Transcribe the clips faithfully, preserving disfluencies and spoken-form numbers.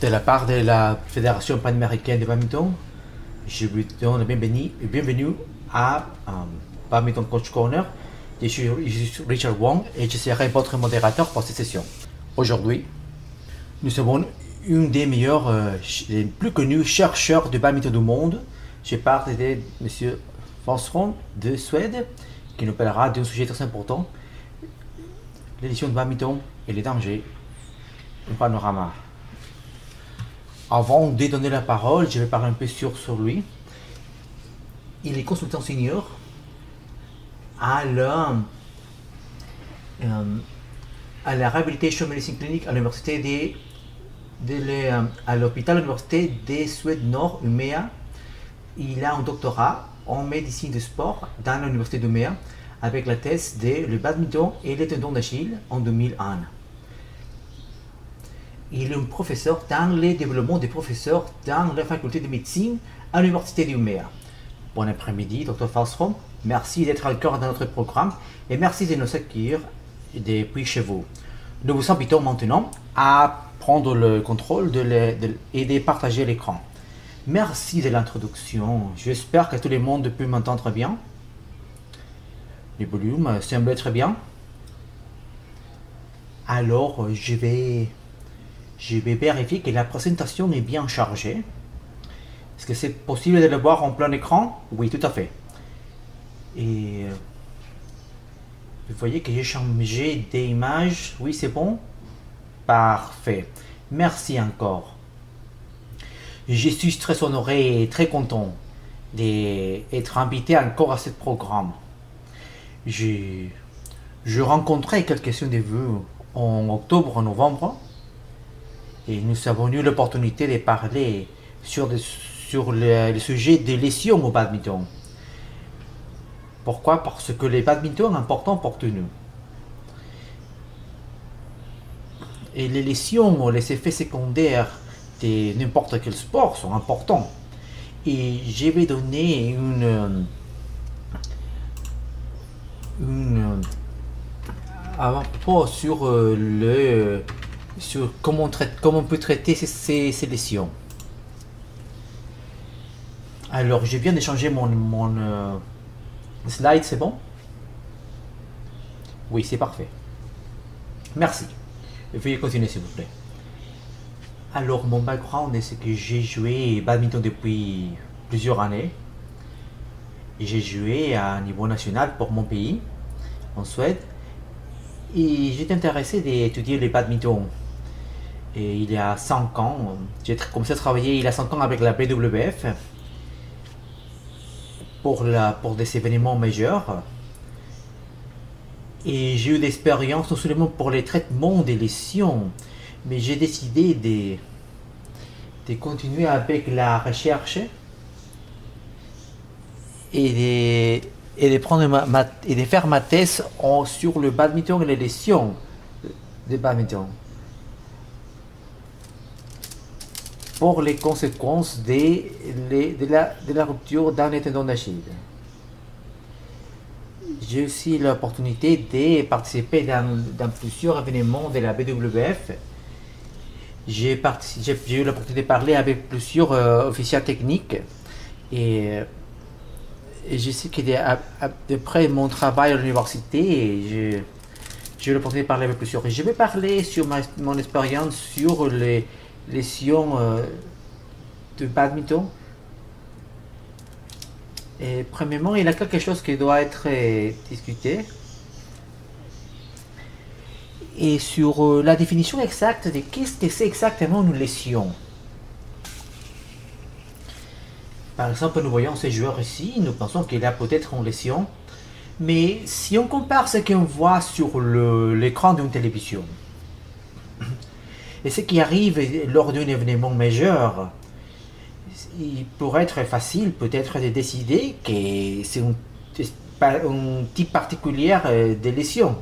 de la part de la Fédération panaméricaine de badminton, je vous donne la bienvenue, bienvenue à um, Badminton Coach Corner. Je suis, je suis Richard Wong et je serai votre modérateur pour cette session. Aujourd'hui, nous avons une des meilleurs, euh, les plus connus chercheurs de badminton du monde. Je parle de M. Forsström de Suède, qui nous parlera d'un sujet très important, l'édition de badminton et les dangers, un panorama. Avant de donner la parole, je vais parler un peu sur, sur lui. Il est consultant senior à la, euh, à la Rehabilitation Medicine Clinic à l'université de, de le, à l'hôpital université de Suède Nord, Umeå. Il a un doctorat en médecine du sport dans l'université d'Umeå avec la thèse de le badminton et les tendons d'Achille en deux mille un. Il est un professeur dans le développement des professeurs dans la faculté de médecine à l'université d'Umeå. Bon après-midi, docteur Forsström. Merci d'être au cœur de notre programme et merci de nous accueillir depuis chez vous. Nous vous invitons maintenant à prendre le contrôle de le, de, et de partager l'écran. Merci de l'introduction. J'espère que tout le monde peut m'entendre bien. Le volume semble très bien. Alors, je vais, je vais vérifier que la présentation est bien chargée. Est-ce que c'est possible de le voir en plein écran? Oui, tout à fait. Et vous voyez que j'ai changé d'image. Oui, c'est bon? Parfait. Merci encore. Je suis très honoré et très content d'être invité encore à ce programme. Je, je rencontrais quelques-uns de vous en octobre, novembre, et nous avons eu l'opportunité de parler sur, le, sur le, le sujet des lésions au badminton. Pourquoi? Parce que le badminton est important pour nous. Et les lésions, les effets secondaires de n'importe quel sport sont importants. Et je vais donner une, une avant-propos sur le sur comment on traite, comment on peut traiter ces, ces, ces lésions. Alors, je viens de changer mon, mon euh, slide, c'est bon? Oui, c'est parfait. Merci. Veuillez continuer, s'il vous plaît. Alors, mon background, c'est que j'ai joué badminton depuis plusieurs années. J'ai joué à niveau national pour mon pays, en Suède. Et j'étais intéressé d'étudier le badminton. Et il y a cinq ans, j'ai commencé à travailler il y a cinq ans avec la B W F pour, la, pour des événements majeurs. Et j'ai eu d'expérience non seulement pour les traitements des lésions, mais j'ai décidé de, de continuer avec la recherche et de, et de, prendre ma, ma, et de faire ma thèse en, sur le badminton et les lésions de badminton pour les conséquences de, de, de, la, de la rupture dans les tendons d'Achille. J'ai aussi l'opportunité de participer dans, dans plusieurs événements de la B W F. J'ai eu l'opportunité de parler avec plusieurs euh, officiers techniques et, et je sais que d'après mon travail à l'université, j'ai eu l'opportunité de parler avec plusieurs. Et je vais parler sur ma, mon expérience sur les lésions euh, de badminton. Et premièrement, il y a quelque chose qui doit être euh, discuté. Et sur euh, la définition exacte de qu'est-ce que c'est exactement une lésion. Par exemple, nous voyons ces joueurs ici, nous pensons qu'il y a peut-être une lésion. Mais si on compare ce qu'on voit sur l'écran d'une télévision et ce qui arrive lors d'un événement majeur, il pourrait être facile peut-être de décider que c'est un, un type particulier de lésion.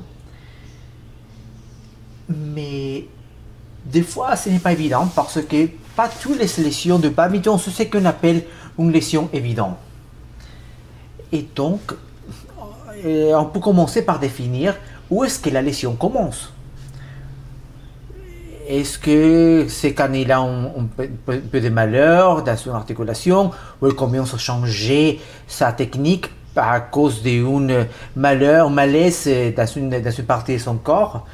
Mais des fois, ce n'est pas évident parce que pas toutes les lésions de badminton sont ce qu'on appelle une lésion évidente. Et donc, on peut commencer par définir où est-ce que la lésion commence. est-ce que c'est quand il a un, un peu, un peu de malheur dans son articulation, ou il commence à changer sa technique à cause d'un malheur, malaise dans une, dans une partie de son corps?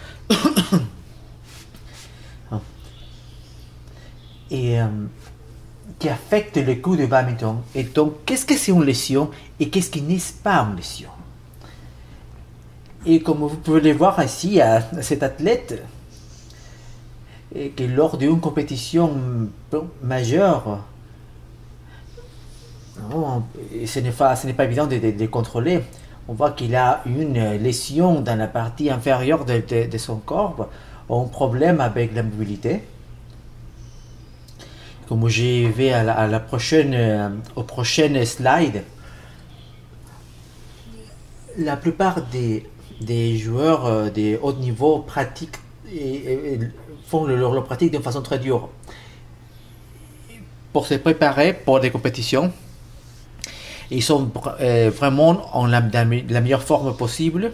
Et euh, qui affecte le coup de badminton. Et donc, qu'est-ce que c'est une lésion et qu'est-ce qui n'est pas une lésion? Et comme vous pouvez le voir ici, à cet athlète, et que lors d'une compétition majeure, non, ce n'est pas, ce n'est pas évident de, de, de contrôler. On voit qu'il a une lésion dans la partie inférieure de, de, de son corps, un problème avec la mobilité. Comme je vais à la, à la prochaine, euh, au prochain slide, la plupart des, des joueurs euh, de haut niveau pratiquent et, et font leur, leur pratique d'une façon très dure pour se préparer pour des compétitions. Ils sont euh, vraiment en la, la meilleure forme possible,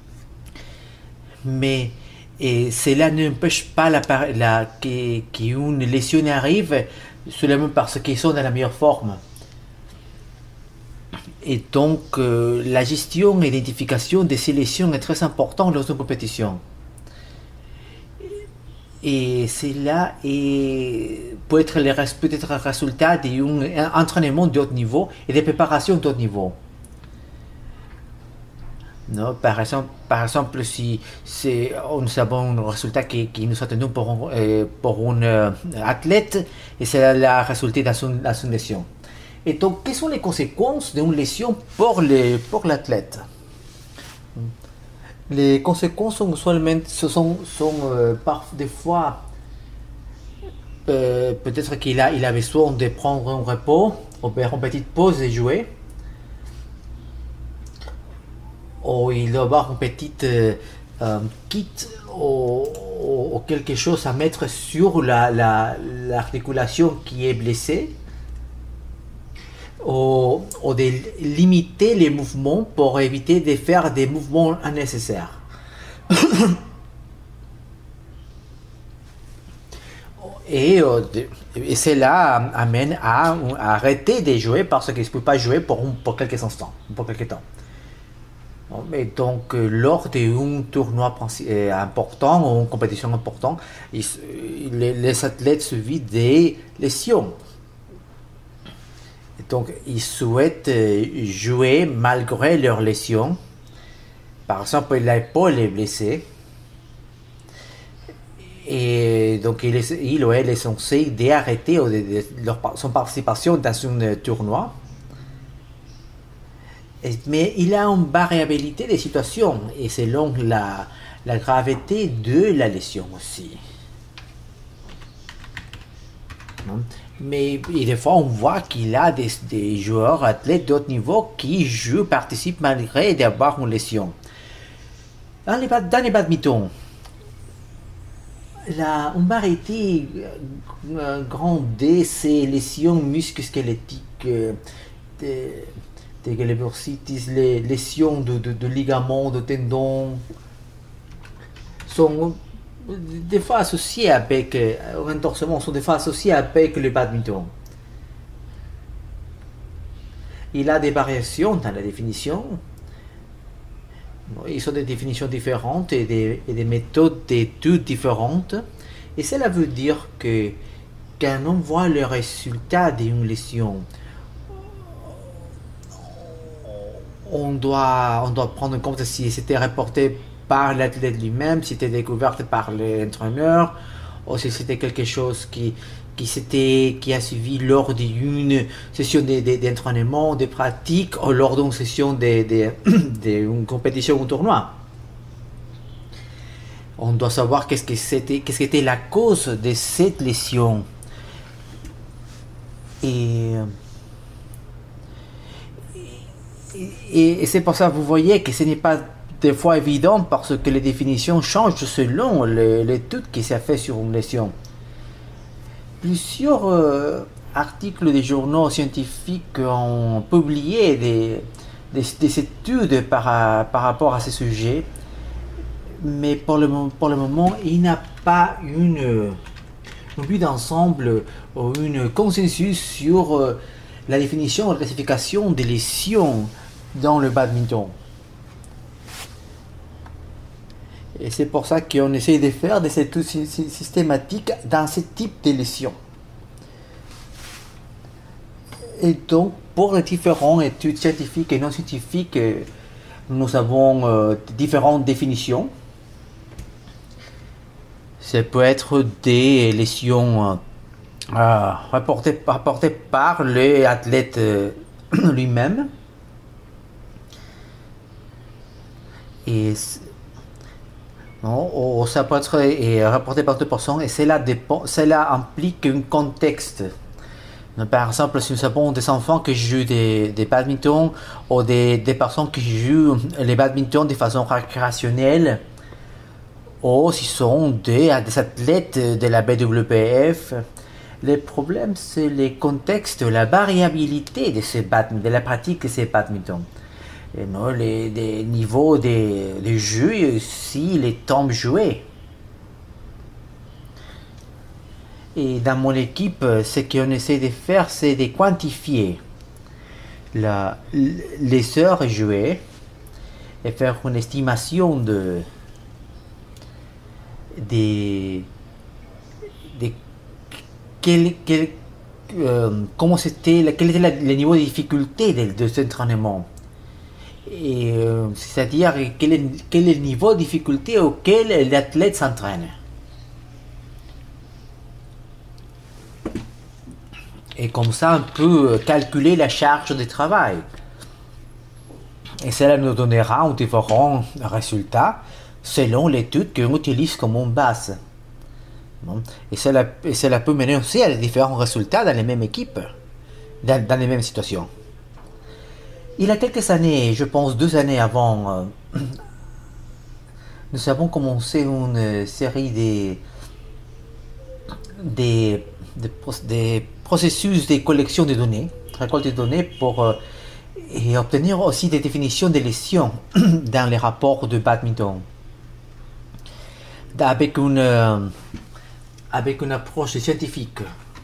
mais et cela n'empêche pas la, la, qu'une lésion arrive seulement parce qu'ils sont dans la meilleure forme. Et donc, euh, la gestion et l'identification de ces lésions est très importante dans une compétition. Et cela est, peut être le peut-être le résultat d'un entraînement de haut niveau et de préparation de haut niveau. Non, par exemple, par exemple, si c'est nous avons un résultat qui, qui nous attendons pour un, euh, pour un euh, athlète et c'est la résultat dans son, dans son lésion. Et donc, quelles sont les conséquences d'une lésion pour les pour l'athlète? Les conséquences sont usuellement sont, sont euh, par des fois euh, peut-être qu'il a il a besoin de prendre un repos ou faire une petite pause et jouer. Ou il doit avoir une petite euh, euh, kit ou, ou, ou quelque chose à mettre sur la, la, l'articulation qui est blessée, ou, ou de limiter les mouvements pour éviter de faire des mouvements unnecessaires. Et, et cela amène à, à arrêter de jouer parce qu'il ne peut pas jouer pour, pour quelques instants, pour quelques temps. Et donc, lors d'un tournoi important ou une compétition importante, ils, les, les athlètes subissent des lésions. Et donc, ils souhaitent jouer malgré leurs lésions. Par exemple, l'épaule est blessée. Et donc, il, est, il ou elle est censé d'arrêter son participation dans un tournoi. Mais il a une variabilité des situations et selon la, la gravité de la lésion aussi. Mais des fois, on voit qu'il y a des, des joueurs athlètes de haut niveau qui jouent, participent malgré d'avoir une lésion. Dans les, dans les badminton, la une variété euh, grande de ces lésions musculosquelettiques, euh, de, les bursitis, les lésions de, de, de ligaments, de tendons, sont des fois associées avec, euh, renforcement, sont des fois associées avec le badminton. Il a des variations dans la définition. Ils sont des définitions différentes et des, et des méthodes d'études différentes. Et cela veut dire que quand on voit le résultat d'une lésion, on doit, on doit prendre en compte si c'était reporté par l'athlète lui-même, si c'était découvert par l'entraîneur, ou si c'était quelque chose qui, qui, qui a suivi lors d'une session d'entraînement, de, de, de pratique, ou lors d'une session d'une compétition ou tournoi. On doit savoir qu'est-ce que c'était, qu'est-ce qu'était la cause de cette lésion. Et... Et, et c'est pour ça que vous voyez que ce n'est pas des fois évident parce que les définitions changent selon l'étude qui s'est faite sur une lésion. Plusieurs euh, articles des journaux scientifiques ont publié des, des, des études par, par rapport à ces sujets, mais pour le, pour le moment, il n'y a pas une, un but d'ensemble ou une consensus sur euh, la définition et la classification des lésions dans le badminton. Et c'est pour ça qu'on essaie de faire des études systématiques dans ce type de lésions. Et donc, pour les différentes études scientifiques et non scientifiques, nous avons euh, différentes définitions. Ça peut être des lésions euh, rapportées, rapportées par l'athlète euh, lui-même. Et non, ça peut être et, rapporté par deux personnes et cela, dépend, cela implique un contexte. Par exemple, si nous avons des enfants qui jouent des, des badminton ou des, des personnes qui jouent les badminton de façon récréationnelle, ou si ce sont des, des athlètes de la B W P F, le problème c'est le contexte, la variabilité de, ces badminton, de la pratique de ces badminton. Et non, les, les niveaux des, des jeux et aussi les temps joués. Et dans mon équipe, ce qu'on essaie de faire, c'est de quantifier la, les heures jouées et faire une estimation de, de, de quel, quel, euh, comment c'était, quel était la, le niveau de difficulté de, de cet entraînement. Et euh, c'est-à-dire quel est, quel est le niveau de difficulté auquel l'athlète s'entraîne. Et comme ça, on peut calculer la charge de travail. Et cela nous donnera un différent résultat selon l'étude qu'on utilise comme base. Et cela, et cela peut mener aussi à différents résultats dans les mêmes équipes, dans, dans les mêmes situations. Il y a quelques années, je pense deux années avant, euh, nous avons commencé une série de, de, de, de processus de collection de données, récolte de données pour euh, et obtenir aussi des définitions de lésions dans les rapports de badminton. Avec une, euh, avec une approche scientifique.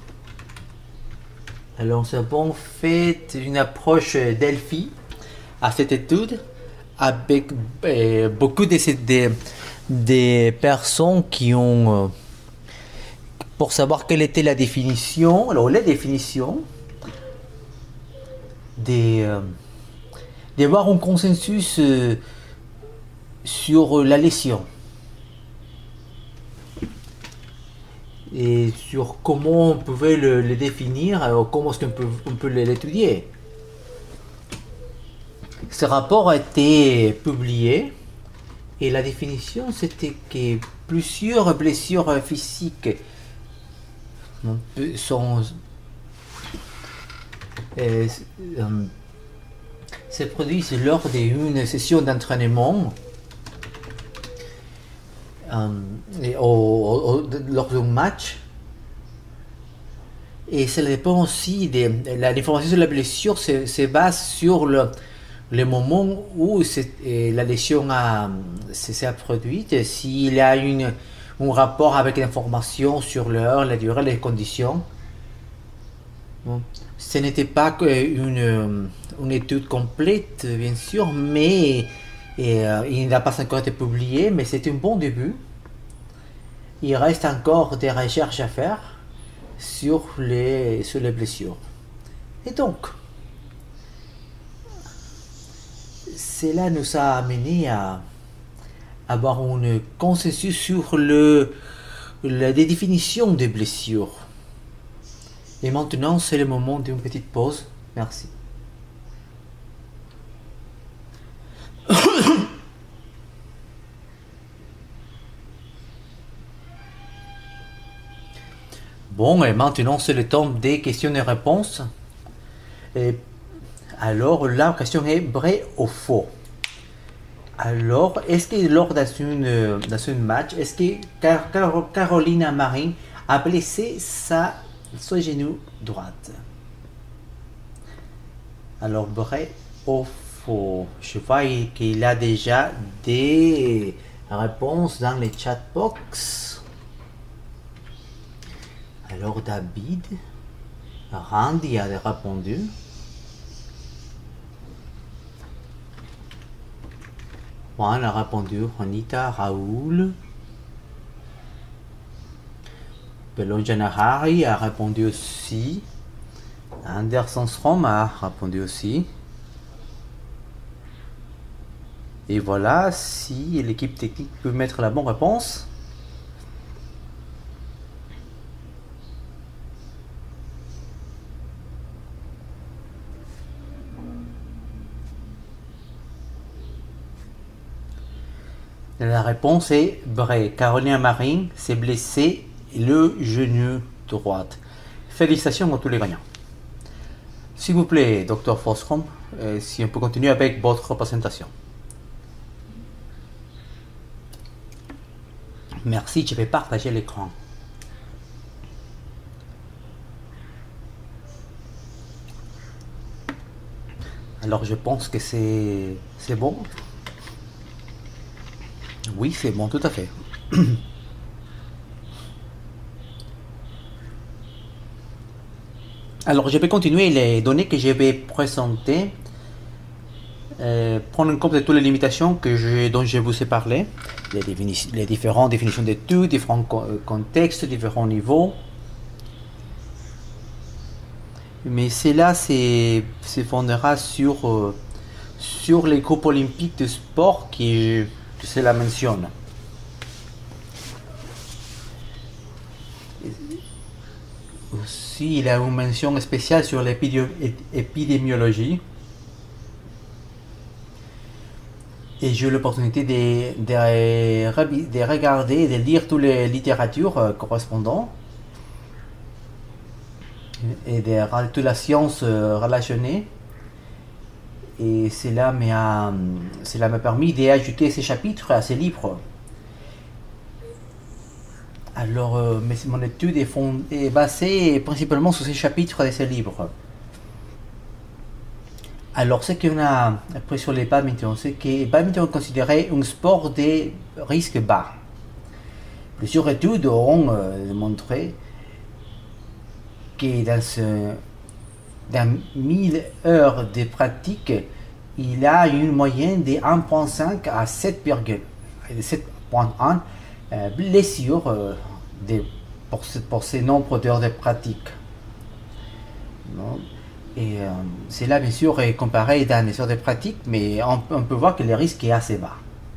Alors nous avons fait une approche Delphi à cette étude avec euh, beaucoup de, de, de personnes qui ont... Euh, pour savoir quelle était la définition, alors la définition de, de voir un consensus euh, sur la lésion et sur comment on pouvait le, le définir, alors comment est-ce qu'on peut, on peut l'étudier. Ce rapport a été publié et la définition c'était que plusieurs blessures physiques sont euh, euh, se produisent lors d'une session d'entraînement euh, et au, au, lors d'un match, et ça dépend aussi de l'information sur la blessure se, se base sur le, le moment où la lésion s'est produite, s'il y a une un rapport avec l'information sur l'heure, la durée, les conditions. Bon. Ce n'était pas une, une étude complète, bien sûr, mais et, euh, il n'a pas encore été publié, mais c'est un bon début. Il reste encore des recherches à faire sur les, sur les blessures. Et donc, cela nous a amené à avoir un consensus sur le, la définition des blessures. Et maintenant, c'est le moment d'une petite pause. Merci. Bon, et maintenant, c'est le temps des questions et réponses. Et alors, la question est vrai ou faux? Alors, est-ce que lors d'un dans un match, est-ce que Car Car Carolina Marin a blessé sa, son genou droite? Alors, vrai ou faux? Je vois qu'il a déjà des réponse dans les chat box. Alors David, Randy a répondu. Juan a répondu, Juanita, Raoul. Belonjanahari a répondu aussi. Anderson Strom a répondu aussi. Et voilà, si l'équipe technique peut mettre la bonne réponse. La réponse est vrai. Caroline Marin s'est blessée le genou droit. Félicitations à tous les gagnants. S'il vous plaît, docteur Foscom, euh, si on peut continuer avec votre présentation. Merci, je vais partager l'écran. Alors je pense que c'est c'est bon. Oui, c'est bon, tout à fait. Alors, je vais continuer les données que je vais présenter. Euh, prendre en compte de toutes les limitations que je, dont je vous ai parlé. Les, les différentes définitions d'études, différents co contextes, différents niveaux. Mais cela se fondera sur, euh, sur les groupes olympiques de sport qui cela mentionne. Aussi, il y a une mention spéciale sur l'épidémiologie. Et j'ai eu l'opportunité de, de, de regarder et de lire toutes les littératures correspondantes et de toute la science relationnée. Et cela m'a cela m'a permis d'ajouter ces chapitres à ces livres. Alors, euh, mais mon étude est, fond, est basée principalement sur ces chapitres de ces livres. Alors, ce qu'on a appris sur les badminton, c'est que le badminton est considéré un sport de risque bas. Plusieurs études ont euh, montré que dans, ce, dans mille heures de pratique, il a une moyenne de un virgule cinq à sept virgule un euh, blessures euh, de, pour, ce, pour ces nombres d'heures de pratique. Non? Et euh, cela, bien sûr, est comparé dans les heures de pratique, mais on, on peut voir que le risque est assez bas.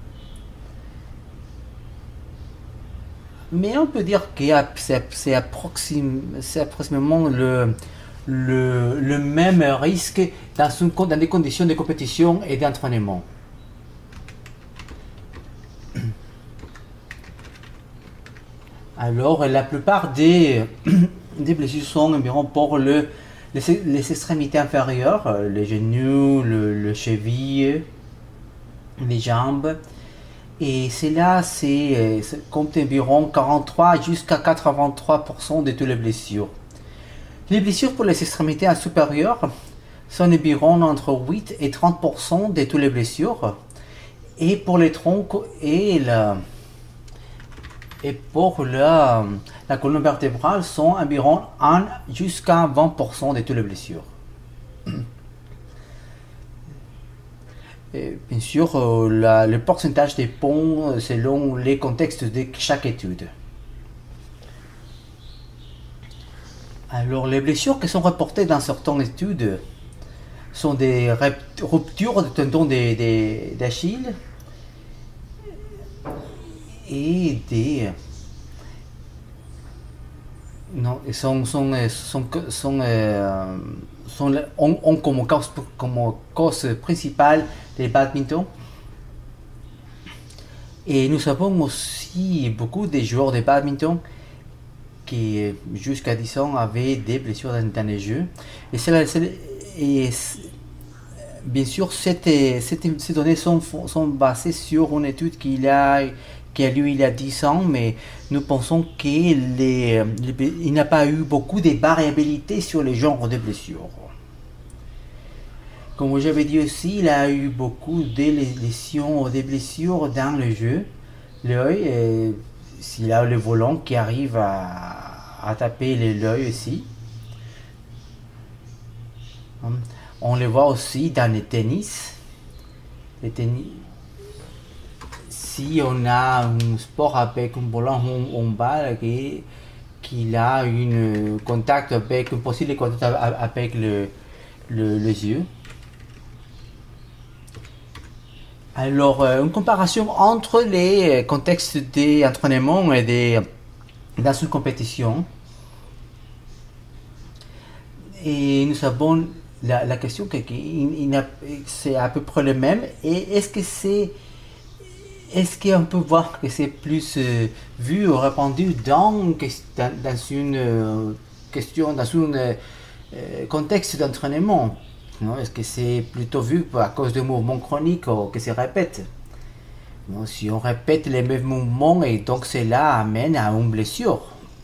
Mais on peut dire que c'est approximativement le, le, le même risque dans, une, dans des conditions de compétition et d'entraînement. Alors, la plupart des, des blessures sont environ pour le, les, les extrémités inférieures, les genoux, le, le cheville, les jambes. Et cela, c'est compte environ quarante-trois jusqu'à quatre-vingt-trois pour cent de toutes les blessures. Les blessures pour les extrémités supérieures sont environ entre huit et trente pour cent de toutes les blessures. Et pour les troncs et la, et pour la, la colonne vertébrale sont environ un jusqu'à vingt pour cent de toutes les blessures. Et bien sûr, euh, la, le pourcentage dépend selon les contextes de chaque étude. Alors, les blessures qui sont reportées dans certaines études sont des ruptures de tendons d'Achille et des non sont sont sont sont, euh, sont ont, ont comme cause comme cause principale des badminton. Et nous avons aussi beaucoup de joueurs de badminton qui jusqu'à dix ans avaient des blessures dans, dans les jeux. Et, cela, et bien sûr, cette, cette, ces données sont, sont basées sur une étude qu'il a, qui a lieu il y a dix ans, mais nous pensons qu'il n'y a pas eu beaucoup de variabilité sur les genres de blessures. Comme j'avais dit aussi, il y a eu beaucoup de lésions, des blessures dans le jeu, l'œil, et s'il a le volant qui arrive à, à taper l'œil aussi. On le voit aussi dans les tennis. Les tennis. Si on a un sport avec un volant en, en balle qui, qui a un contact avec un possible contact avec le, le, les yeux. Alors, une comparaison entre les contextes d'entraînement et des, dans une compétition. Et nous avons la, la question que, que c'est à peu près le même. Et est-ce que c'est, est-ce qu'on peut voir que c'est plus euh, vu ou répandu dans, dans, dans une euh, question, dans un euh, contexte d'entraînement? Non, est-ce que c'est plutôt vu à cause de mouvements chroniques ou que se répète? Non, si on répète les mêmes mouvements et donc cela amène à une blessure.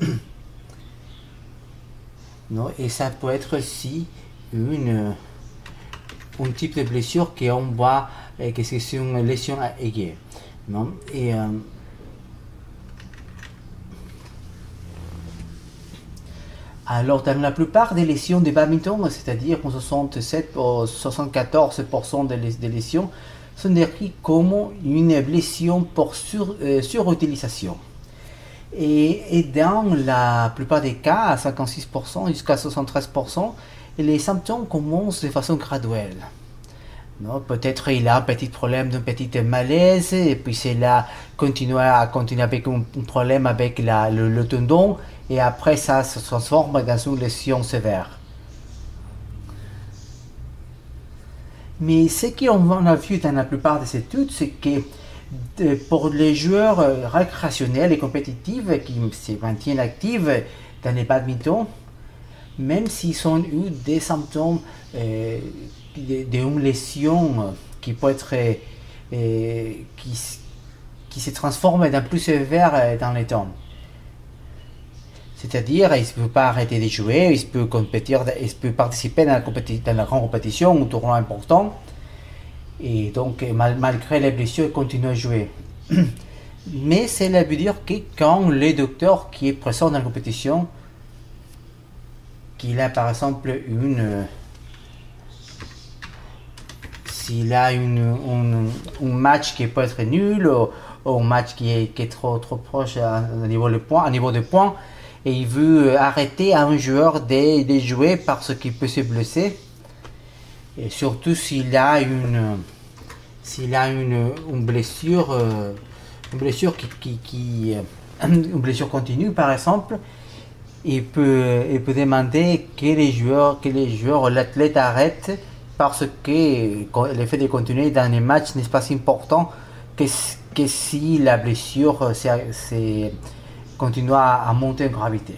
Non, et ça peut être aussi une, un type de blessure qu'on voit que c'est une lésion aiguë. Non, et euh, alors, dans la plupart des lésions de badminton, c'est-à-dire soixante-sept ou soixante-quatorze pour cent des lésions, sont décrites comme une blessure pour sur, euh, surutilisation. Et, et dans la plupart des cas, à cinquante-six pour cent jusqu'à soixante-treize pour cent, les symptômes commencent de façon graduelle. Peut-être il a un petit problème d'un petit malaise, et puis c'est là continuer à continuer avec un, un problème avec la, le, le tendon, et après ça se transforme dans une lésion sévère. Mais ce qu'on a vu dans la plupart des études, c'est que de, pour les joueurs récréationnels et compétitifs qui se maintiennent actifs dans les badminton, même s'ils ont eu des symptômes euh, d'une lésion qui peut être euh, qui, qui se transforme dans plus sévère dans le temps. C'est-à-dire, il ne peut pas arrêter de jouer, il peut compétir, il peut participer dans la, compéti- dans la grande compétition, un tournoi important, et donc mal, malgré les blessures, il continue à jouer. Mais cela veut dire que quand le docteur qui est présent dans la compétition, qu'il a par exemple une s'il a une, une, un match qui peut être nul, ou, ou un match qui est, qui est trop, trop proche à, à, niveau de point, à niveau de points, et il veut arrêter un joueur de, de jouer parce qu'il peut se blesser, et surtout s'il a une s'il a une, une blessure euh, une blessure qui, qui, qui une blessure continue par exemple, il peut, il peut demander que les joueurs que les joueurs l'athlète arrête, parce que le fait de continuer dans les matchs n'est pas si important que, que si la blessure c'est, c'est, continue à, à monter en gravité.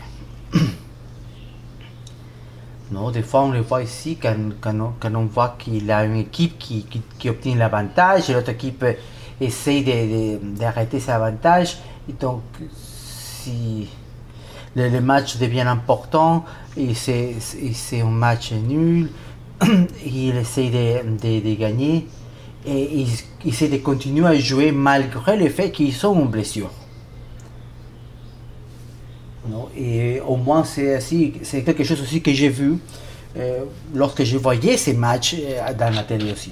Non, des fois on le voit ici quand, quand, on, quand on voit qu'il a une équipe qui, qui, qui obtient l'avantage et l'autre équipe essaie de, de, d'arrêter cet avantage. Et donc si le, le match devient important et c'est, c'est un match nul, il essaie de, de, de gagner et il, il essaie de continuer à jouer malgré le fait qu'ils sont en blessure. Non, et au moins c'est, aussi, c'est quelque chose aussi que j'ai vu euh, lorsque je voyais ces matchs euh, dans la télé aussi.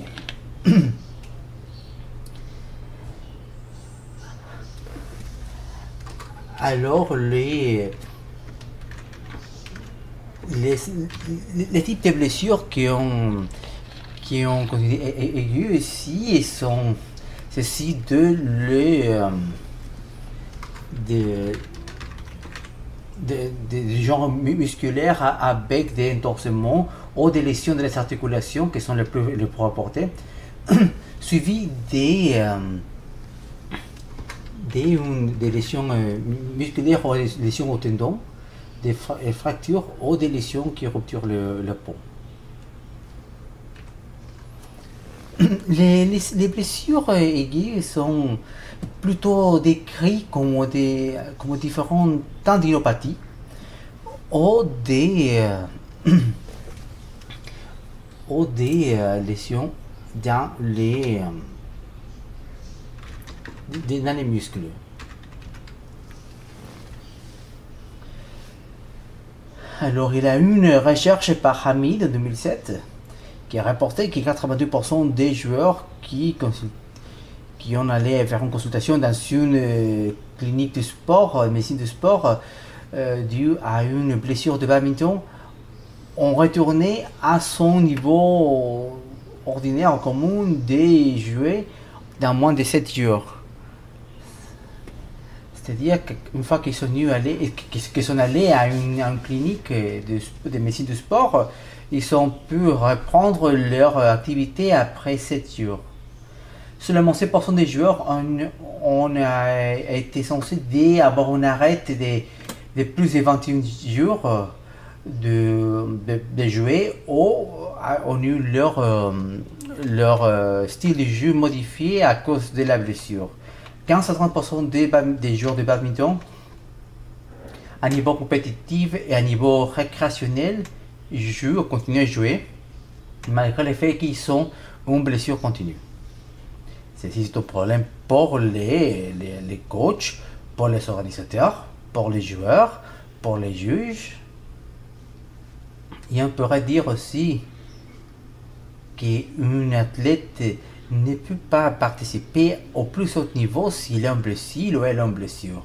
Alors les Les, les, les types de blessures qui ont qui ont aiguës ici sont ceci de les euh, de, de, de, de genre musculaire avec des entorsements ou des lésions de les articulations qui sont les plus, les plus rapportées, suivi des euh, des, une, des lésions euh, musculaires ou des lésions au tendon, des fractures ou des lésions qui rupturent le, le pont. Les, les, les blessures aiguës sont plutôt décrites comme des comme différentes tendinopathies ou des euh, ou des euh, lésions dans les dans les muscles. Alors, il y a une recherche par Hamid en deux mille sept qui a rapporté que quatre-vingt-deux pour cent des joueurs qui, qui ont allé faire une consultation dans une clinique de sport, médecine de sport, euh, due à une blessure de badminton, ont retourné à son niveau ordinaire, commun, de jouer dans moins de sept jours. C'est-à-dire qu'une fois qu'ils sont, allés, qu'ils sont allés à une, à une clinique de, de médecine de sport, ils ont pu reprendre leur activité après sept jours. Seulement sept pour cent des joueurs ont, ont a été censés avoir un arrêt de, de plus de vingt et un jours de, de, de jouer ou ont eu leur, leur style de jeu modifié à cause de la blessure. quinze à trente pour cent des, des joueurs de badminton à niveau compétitif et à niveau récréationnel jouent, continuent à jouer malgré le fait qu'ils sont une blessure continue. C'est un problème pour les, les, les coachs, pour les organisateurs, pour les joueurs, pour les juges. Et on pourrait dire aussi qu'un athlète ne peut pas participer au plus haut niveau s'il est en blessure ou elle est en blessure.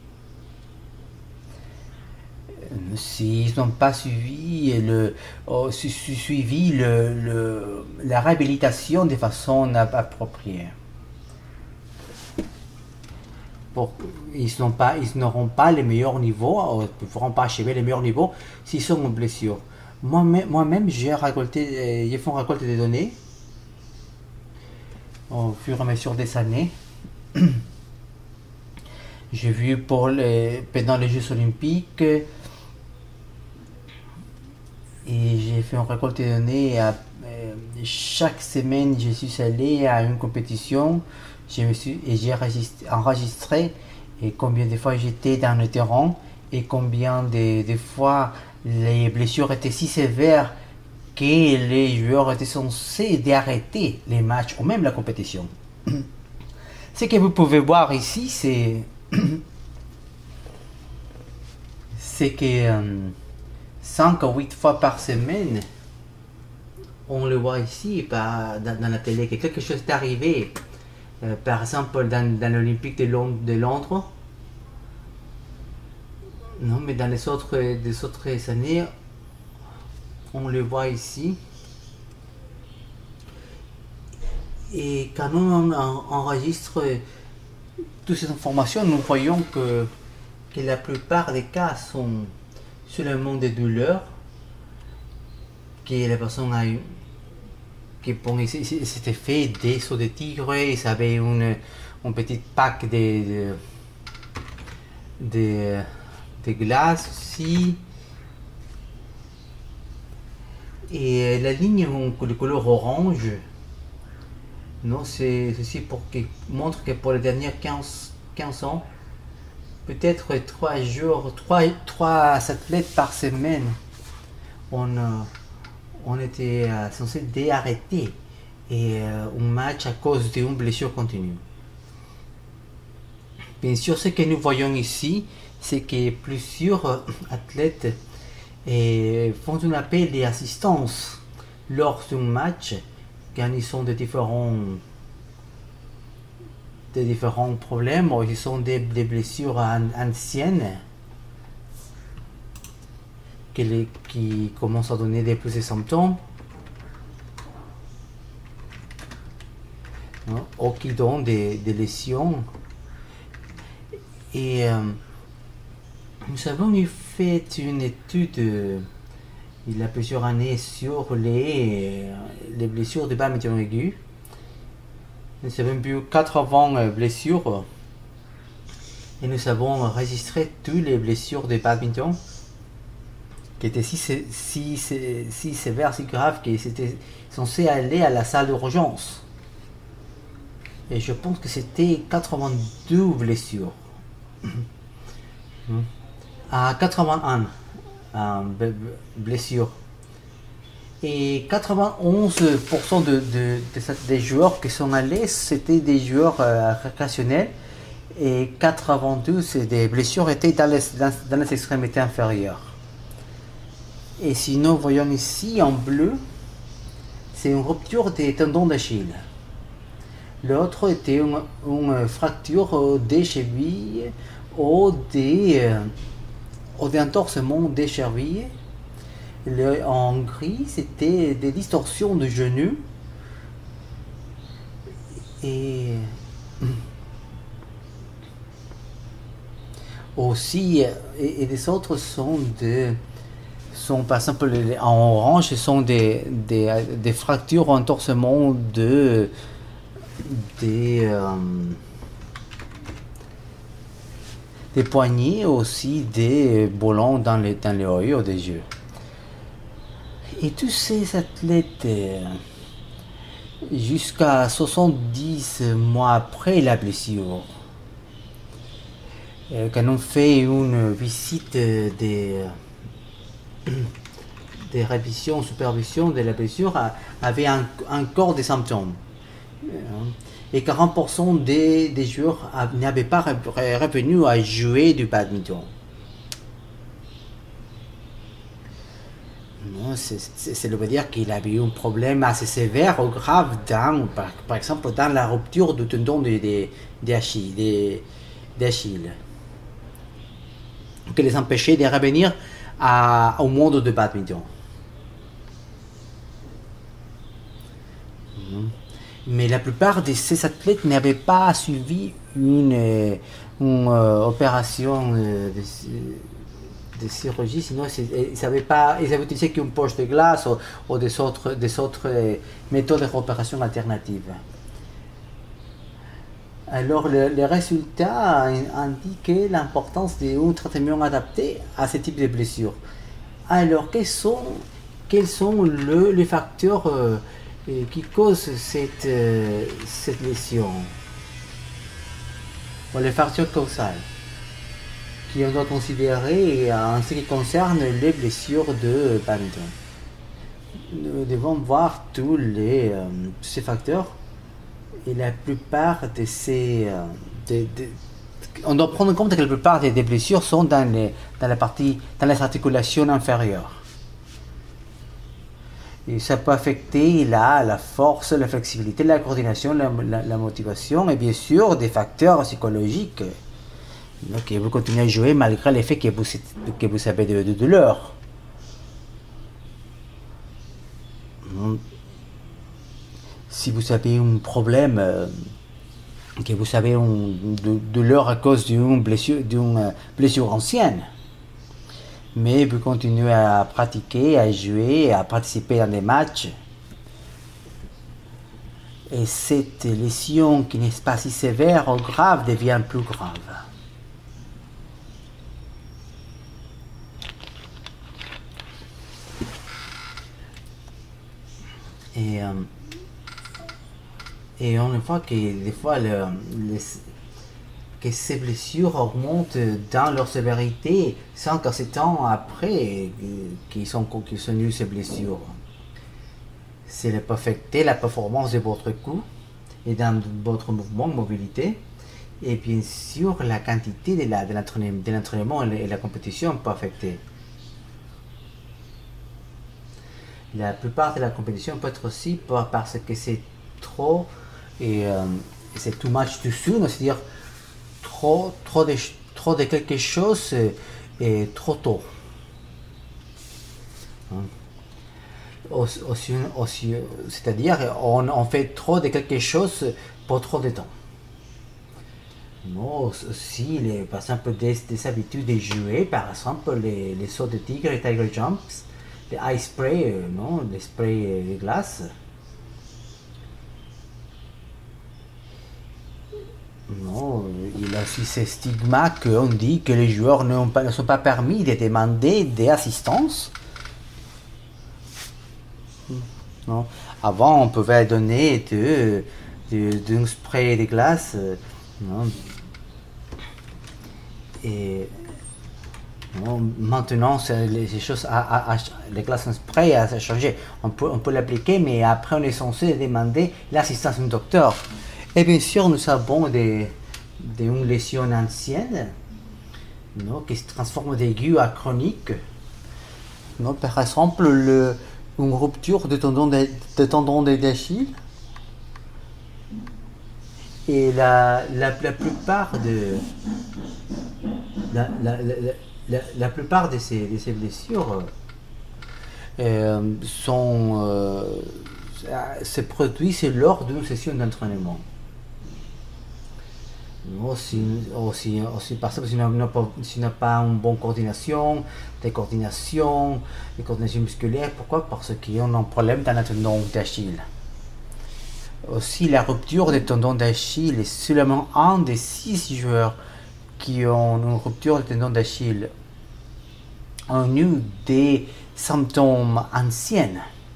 S'ils n'ont pas suivi, le, oh, su, suivi le, le, la réhabilitation de façon appropriée. Pour, ils n'auront pas, ils pas les meilleurs niveaux, ils ne pourront pas achever les meilleurs niveaux s'ils sont en blessure. Moi-même, moi-même j'ai récolté, j'ai fait une récolte de données au fur et à mesure des années. J'ai vu pour les, pendant les Jeux Olympiques et j'ai fait une récolte de données. À, euh, chaque semaine, je suis allé à une compétition je me suis, et j'ai enregistré et combien de fois j'étais dans le terrain et combien de, de fois les blessures étaient si sévères que les joueurs étaient censés d'arrêter les matchs ou même la compétition. Ce que vous pouvez voir ici, c'est c'est que euh, cinq à huit fois par semaine, on le voit ici par, dans, dans la télé, que quelque chose est arrivé. Euh, par exemple, dans, dans l'Olympique de Londres, de Londres, non, mais dans les autres, les autres années, on le voit ici. Et quand on enregistre toutes ces informations, nous voyons que, que la plupart des cas sont seulement des douleurs, que la personne a eu, que bon, c'était fait des sauts de tigre, ils avaient une, une petite pack de, de, de, de glace aussi. Et la ligne de couleur orange, non, c'est ceci pour que montre que pour les derniers quinze, quinze ans, peut-être trois jours, trois, trois athlètes par semaine, on, on était censé d'arrêter et un match à cause d'une blessure continue. Bien sûr, ce que nous voyons ici, c'est que plusieurs athlètes et font un appel d'assistance lors d'un match quand ils ont des différents, des différents problèmes ou ils ont des, des blessures an, anciennes qui, les, qui commencent à donner des plus de symptômes, hein, ou qui donnent des, des lésions. Et euh, nous avons fait une étude euh, il y a plusieurs années sur les, les blessures de badminton aigu. Nous avons vu quatre-vingts blessures et nous avons enregistré toutes les blessures de badminton qui étaient si, si, si, si sévères, si graves qu'ils étaient censés aller à la salle d'urgence. Et je pense que c'était quatre-vingt-deux blessures. À quatre-vingt-un euh, blessures. Et quatre-vingt-onze pour cent de, de, de, des joueurs qui sont allés, c'était des joueurs euh, récréationnels. Et quatre-vingt-douze des blessures étaient dans les, dans, dans les extrémités inférieures. Et sinon, voyons ici en bleu, c'est une rupture des tendons d'Achille. L'autre était une, une fracture des chevilles ou des, euh, ou des entorsements des chevilles. Le, en gris, c'était des distorsions de genoux. Et aussi, et, et les autres sont de, sont par exemple en orange, ce sont des, des, des fractures, entorsements de des euh, des poignets, aussi des boulons dans les dans les oreilles des yeux. Et tous ces athlètes, jusqu'à soixante-dix mois après la blessure, quand on fait une visite des, des révisions, supervision de la blessure, avaient encore des symptômes. Et quarante pour cent des, des joueurs n'avaient pas revenu à jouer du badminton. Ça veut dire qu'il avait eu un problème assez sévère ou grave, dans, par, par exemple dans la rupture du tendon d'Achille, qui les empêchait de revenir à, au monde du badminton. Mais la plupart de ces athlètes n'avaient pas suivi une, une, une euh, opération euh, de, de chirurgie, sinon ils n'avaient pas, ils avaient utilisé qu'une poche de glace ou, ou des autres, des autres méthodes d'opération alternatives. Alors le, les résultats indiquaient l'importance d'un traitement adapté à ce type de blessures. Alors quels sont, quels sont le, les facteurs euh, qui causent cette, euh, cette lésion? Bon, les facteurs causales qu'on doit considérer en ce qui concerne les blessures de badminton. Nous devons voir tous les, euh, ces facteurs et la plupart de ces... Euh, de, de, on doit prendre en compte que la plupart des, des blessures sont dans les, dans la partie, dans les articulations inférieures. Et ça peut affecter la, la force, la flexibilité, la coordination, la, la, la motivation et bien sûr des facteurs psychologiques. Donc vous continuez à jouer malgré l'effet que vous, que vous avez de, de douleur. Si vous avez un problème, euh, que vous avez une douleur à cause d'une blessure, d'une blessure ancienne, mais vous continuez à pratiquer, à jouer, à participer dans des matchs, et cette lésion qui n'est pas si sévère ou grave devient plus grave. Et, euh, et on voit que des fois le, les, que ces blessures augmentent dans leur sévérité cinq à sept ans après qu'ils sont, qu'ils sont eu ces blessures. C'est peut affecter la performance de votre coup et dans votre mouvement, mobilité. Et bien sûr, la quantité de l'entraînement et la compétition peut affecter. La plupart de la compétition peut être aussi parce que c'est trop et euh, c'est too much too soon, c'est-à-dire trop, trop, de, trop de quelque chose et trop tôt. C'est-à-dire on, on fait trop de quelque chose pour trop de temps. Non, aussi, les, par exemple, des, des habitudes de jouer, par exemple, les, les sauts de tigre et tiger jumps, les ice spray, euh, non, les sprays de glace. Non, il y a aussi ces stigmas qu'on dit que les joueurs ne, pas, ne sont pas permis de demander des assistances. Non. Avant, on pouvait donner de, de, d'un spray de glace. Non. Et Bon, maintenant, les, les choses, à, à, à, les classes sont prêtes à changer. On peut, on peut l'appliquer, mais après, on est censé demander l'assistance d'un docteur. Et bien sûr, nous avons des, des une lésion ancienne, non, qui se transforme d'aigu à chronique. Non, par exemple, le, une rupture de tendon de, de tendon d'Achille. Et la, la, la plupart de la, la, la, la, la plupart de ces, de ces blessures euh, sont euh, se produisent lors d'une session d'entraînement. Aussi, aussi, aussi parce que si on n'a pas, si n'a pas une bonne coordination, des coordinations, des coordinations musculaires, pourquoi? Parce qu'on a un problème dans le tendon d'Achille. Aussi, la rupture des tendons d'Achille est seulement un des six joueurs qui ont une rupture des tendons d'Achille ont eu des symptômes anciens.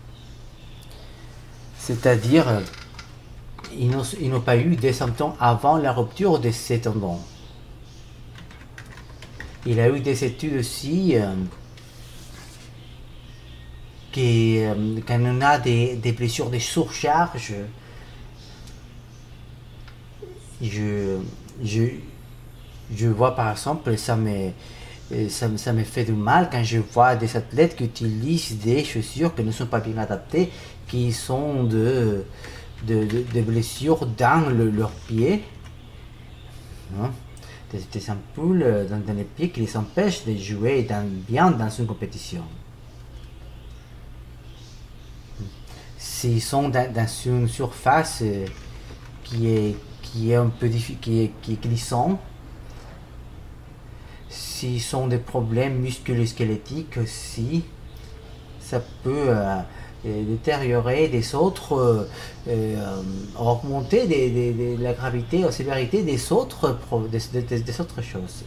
C'est-à-dire, ils n'ont pas eu des symptômes avant la rupture de ces tendons. Il y a eu des études aussi euh, qui, euh, quand on a des, des blessures de surcharge, je, je, je vois par exemple, ça me, ça, ça me fait du mal quand je vois des athlètes qui utilisent des chaussures qui ne sont pas bien adaptées, qui sont de, de, de, de blessures dans le, leurs pieds, hein, des, des ampoules dans, dans les pieds qui les empêchent de jouer dans, bien dans une compétition. S'ils sont dans, dans une surface qui est qui est un peu qui est, qui est glissant, s'ils sont des problèmes musculo-squelettiques aussi, ça peut euh, détériorer des autres, euh, euh, augmenter des, des, des, la gravité, la sévérité des autres, des, des, des autres choses.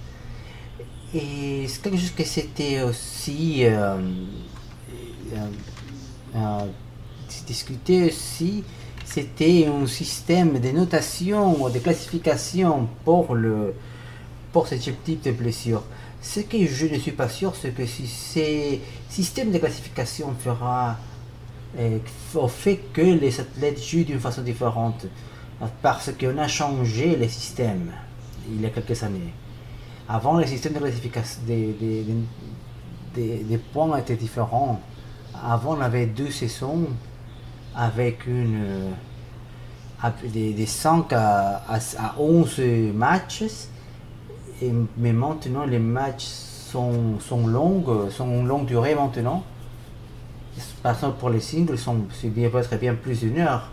Et c'est quelque chose que c'était aussi euh, euh, euh, discuté aussi. C'était un système de notation ou de classification pour, le, pour ce type de blessure. Ce que je ne suis pas sûr, c'est que si ces systèmes de classification fera euh, au fait que les athlètes jouent d'une façon différente, parce qu'on a changé les systèmes il y a quelques années. Avant, les systèmes de classification des, des, des, des points étaient différents. Avant, on avait deux saisons avec une, euh, des, des cinq à, à, à onze matchs, et, mais maintenant les matchs sont, sont longs, sont longue durée maintenant. Par exemple pour les singles, c'est bien, peut être bien plus d'une heure.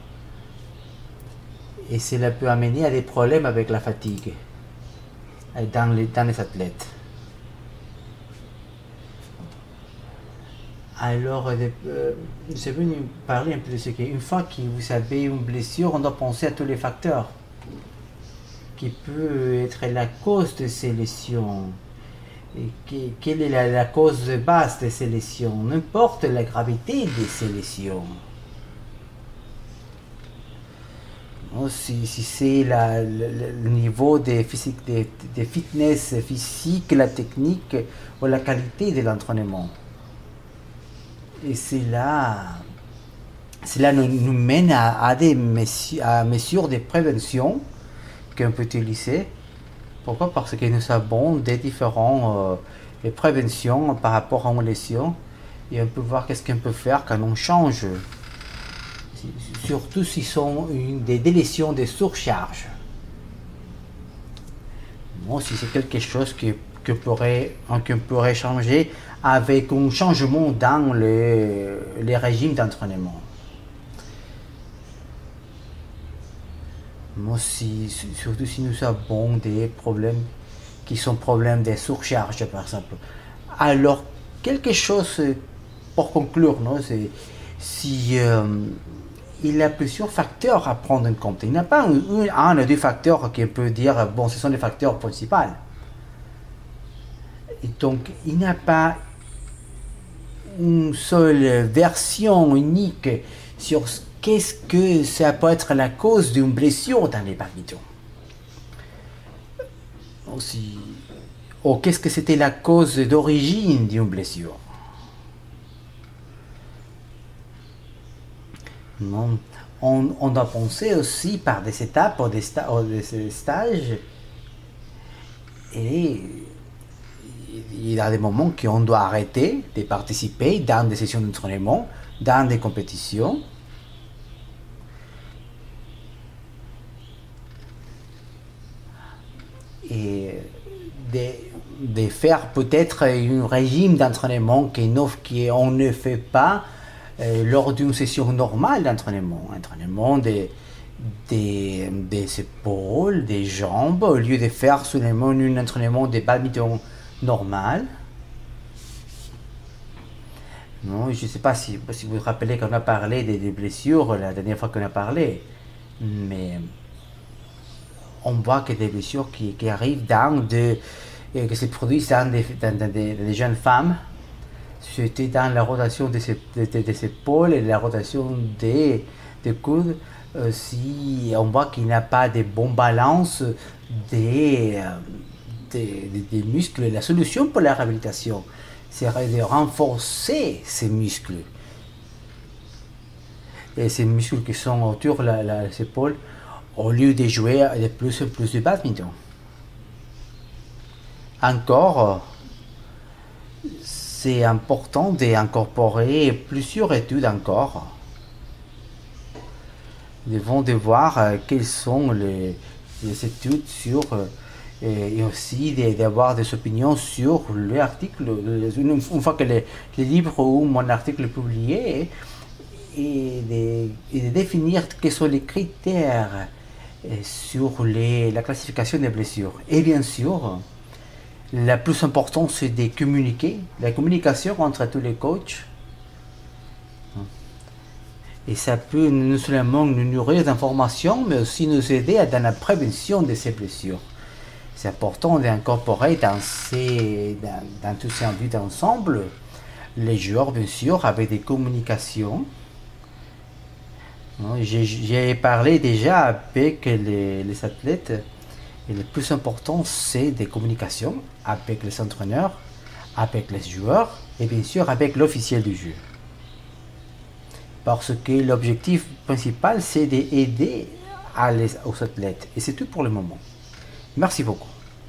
Et cela peut amener à des problèmes avec la fatigue dans les, dans les athlètes. Alors, euh, je vais nous parler un peu de ce qu'une fois que vous avez une blessure, on doit penser à tous les facteurs qui peuvent être la cause de ces lésions. Et qui, quelle est la, la cause de base de ces lésions? N'importe la gravité de ces lésions. Si, si c'est le, le niveau de, physique, de, de fitness physique, la technique ou la qualité de l'entraînement. Et cela, cela nous, nous mène à, à des mesures, à mesures de prévention qu'on peut utiliser. Pourquoi? Parce que nous avons des différentes euh, préventions par rapport à une lésion. Et on peut voir qu'est-ce qu'on peut faire quand on change. Surtout si ce sont une, des, des lésions de surcharge. Bon, si c'est quelque chose que, que pourrait, qu'on pourrait changer avec un changement dans le, les régimes d'entraînement. Moi, si, surtout si nous avons des problèmes qui sont problèmes de surcharge, par exemple. Alors, quelque chose pour conclure, non, c'est si euh, il y a plusieurs facteurs à prendre en compte. Il n'y a pas un, un ou deux facteurs qui peut dire, bon, ce sont les facteurs principaux. Et donc, il n'y a pas une seule version unique sur qu'est-ce que ça peut être la cause d'une blessure dans les badminton. Aussi, ou qu'est-ce que c'était la cause d'origine d'une blessure. Non. On, on doit penser aussi par des étapes ou des, sta ou des stages. Et il y a des moments qu'on doit arrêter de participer dans des sessions d'entraînement, dans des compétitions. Et de, de faire peut-être un régime d'entraînement qu'on ne fait pas euh, lors d'une session normale d'entraînement. Entraînement des, des, des épaules, des jambes, au lieu de faire seulement un entraînement de badminton normal. Non, je ne sais pas si, si vous vous rappelez qu'on a parlé des, des blessures la dernière fois qu'on a parlé, mais on voit que des blessures qui, qui arrivent dans de, que se produisent dans des, dans, dans des, des jeunes femmes, c'était dans la rotation des, des, des épaules et la rotation des, des coudes. Euh, si on voit qu'il n'y a pas de bonne balance des, des, des, des muscles, la solution pour la réhabilitation serait de renforcer ces muscles. Et ces muscles qui sont autour de la, la, les épaules, au lieu de jouer de plus en plus de badminton. Encore, c'est important d'incorporer plusieurs études encore. Nous devons de voir euh, quelles sont les, les études sur, euh, et aussi d'avoir de, des opinions sur l'article, une, une fois que les, les livres ou mon article est publié, et de, et de définir quels sont les critères sur les, la classification des blessures. Et bien sûr, la plus importante, c'est de communiquer, la communication entre tous les coachs. Et ça peut non seulement nous nourrir d'informations, mais aussi nous aider dans la prévention de ces blessures. C'est important d'incorporer dans, ces, dans, dans tous ces buts ensemble les joueurs, bien sûr, avec des communications. J'ai parlé déjà avec les, les athlètes, et le plus important c'est des communications avec les entraîneurs, avec les joueurs et bien sûr avec l'officiel du jeu. Parce que l'objectif principal c'est d'aider aux athlètes et c'est tout pour le moment. Merci beaucoup.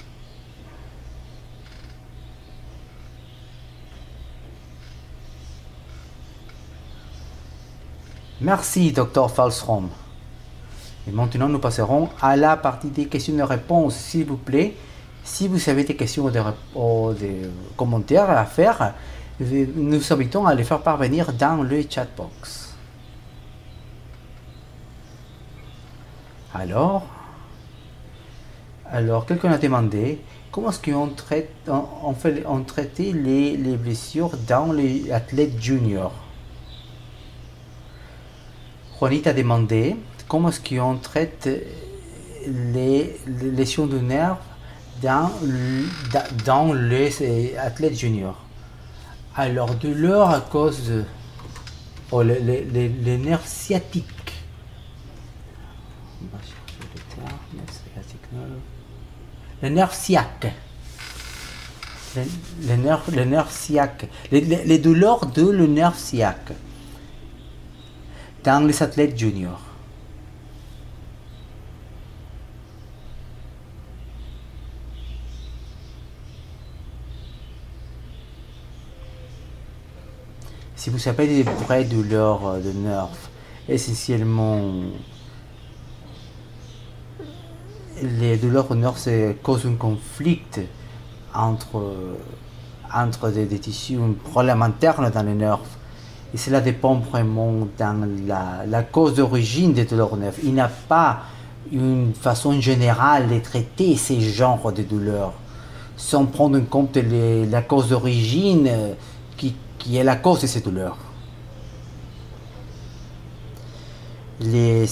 Merci, docteur Falstrom. Et maintenant, nous passerons à la partie des questions et réponses. S'il vous plaît, si vous avez des questions ou des, ou des commentaires à faire, nous vous invitons à les faire parvenir dans le chat box. Alors, alors quelqu'un a demandé comment est-ce qu'on traite, on, on fait, on traitait les, les blessures dans les athlètes juniors. Juanita a demandé comment est-ce qu'on traite les, les lésions de nerfs dans, dans les athlètes juniors. Alors, douleur à cause de oh, les, les, les, les nerfs sciatiques. Le nerf sciatique. Le, le nerf, le nerf sciatique. Les, les, les douleurs de le nerf sciatique. Dans les athlètes juniors. Si vous avez des vraies douleurs de nerfs, essentiellement les douleurs de nerfs causent un conflit entre, entre des, des tissus, un problème interne dans les nerfs. Et cela dépend vraiment dans la, la cause d'origine des douleurs de nerfs. Il n'y a pas une façon générale de traiter ces genres de douleurs sans prendre en compte les, la cause d'origine qui, qui est la cause de ces douleurs. Les,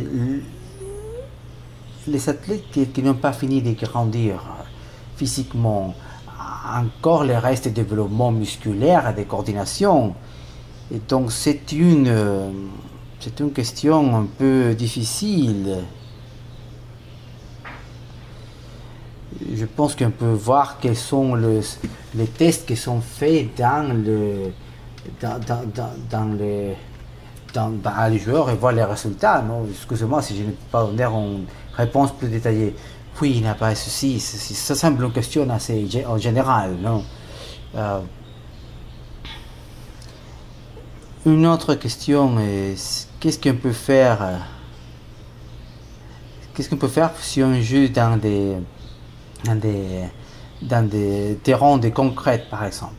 les athlètes qui, qui n'ont pas fini de grandir physiquement, encore les restes de développement musculaire et de coordination. Et donc c'est une, c'est une question un peu difficile. Je pense qu'on peut voir quels sont le, les tests qui sont faits dans le dans, dans, dans, dans les dans, dans les joueurs et voir les résultats. Non, excusez-moi si je ne peux pas donner une réponse plus détaillée. Oui, il n'y a pas de souci. Ça semble une question assez en général, non? Euh, une autre question est qu'est-ce qu'on peut faire? Qu'est-ce qu'on peut faire si on joue dans des dans des dans des terrains de concrète, par exemple?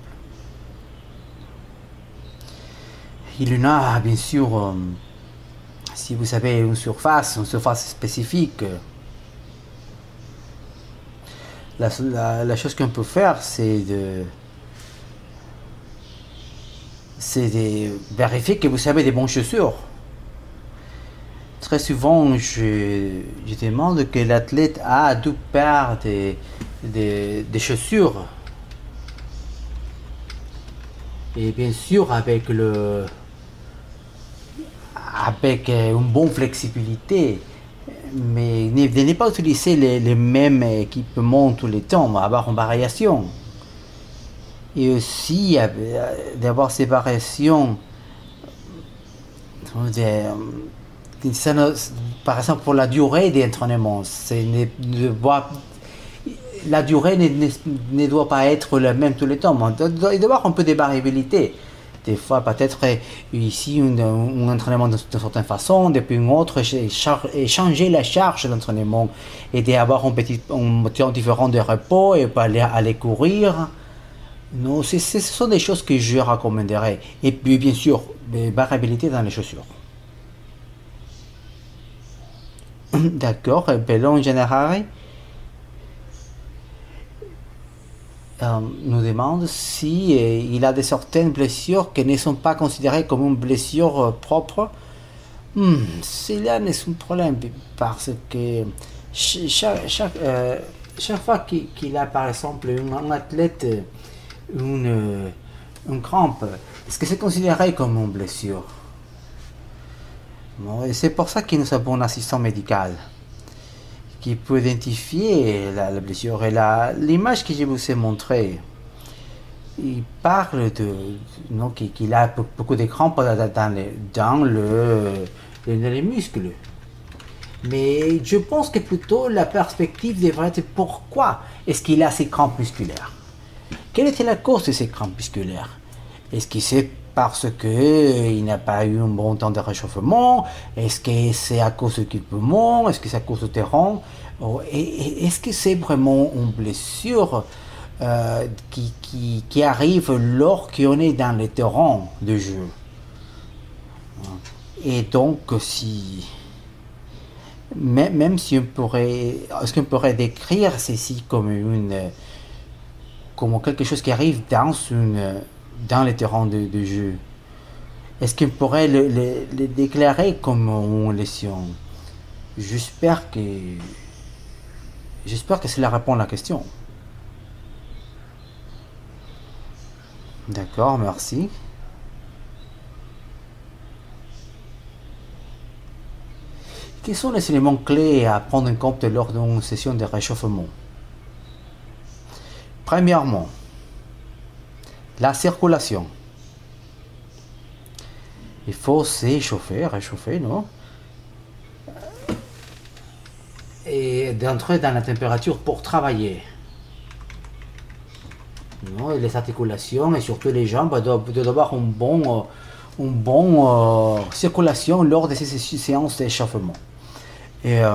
Il y en a, bien sûr, euh, si vous avez une surface, une surface spécifique. La, la, la chose qu'on peut faire, c'est de c'est de vérifier que vous avez des bonnes chaussures. Très souvent, je, je demande que l'athlète a deux paires de, de, de chaussures. Et bien sûr, avec le avec une bonne flexibilité, mais de ne pas utiliser les, les mêmes équipements tout le temps, avoir une variation. Et aussi d'avoir ces variations, de, ça ne, par exemple pour la durée des entraînements, la durée ne, ne, ne doit pas être la même tout le temps. Il doit y avoir un peu de variabilité. Des fois, peut-être ici un, un entraînement de, de certaine façon, depuis une autre, et changer la charge d'entraînement et d'avoir un petit un temps différent de repos et pas aller, aller courir. Non, ce sont des choses que je recommanderais. Et puis, bien sûr, variabilité dans les chaussures. D'accord, Bellon général euh, nous demande si euh, il a de certaines blessures qui ne sont pas considérées comme une blessure euh, propre. Hmm, cela n'est un problème parce que chaque, chaque, euh, chaque fois qu'il qu'il a par exemple un, un athlète une, une crampe, est-ce que c'est considéré comme une blessure? Bon, et c'est pour ça que nous avons un assistant médical qui peut identifier la, la blessure. Et l'image que je vous ai montrée, il parle de, non, qu'il a beaucoup de crampes dans, les, dans le, les muscles. Mais je pense que plutôt la perspective devrait être pourquoi est-ce qu'il a ces crampes musculaires? Quelle était la cause de ces crampes musculaires? Est-ce que c'est parce qu'il n'a pas eu un bon temps de réchauffement? Est-ce que c'est à cause de l'équipement? Est-ce que c'est à cause du terrain? Est-ce que c'est vraiment une blessure euh, qui, qui, qui arrive lorsqu'on est dans le terrain de jeu? Et donc, si... Même, même si on pourrait... Est-ce qu'on pourrait décrire ceci comme une... comme quelque chose qui arrive dans une... dans les terrains de, de jeu? Est-ce qu'on pourrait le, le, le déclarer comme une lésion? J'espère que j'espère que cela répond à la question. D'accord, merci. Quels sont les éléments clés à prendre en compte lors d'une session de réchauffement? Premièrement, la circulation. Il faut s'échauffer, réchauffer, non? Et d'entrer dans la température pour travailler. Non? Et les articulations et surtout les jambes doivent, doivent avoir une bonne, une bonne euh, circulation lors de ces séances d'échauffement. Et euh,